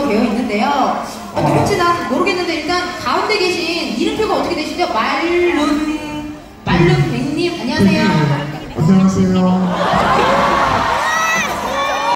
되어 있는데요. 누군지 난 모르겠는데 일단 가운데 계신 이름표가 어떻게 되시죠? 말룬 백님 안녕하세요. 안녕하세요.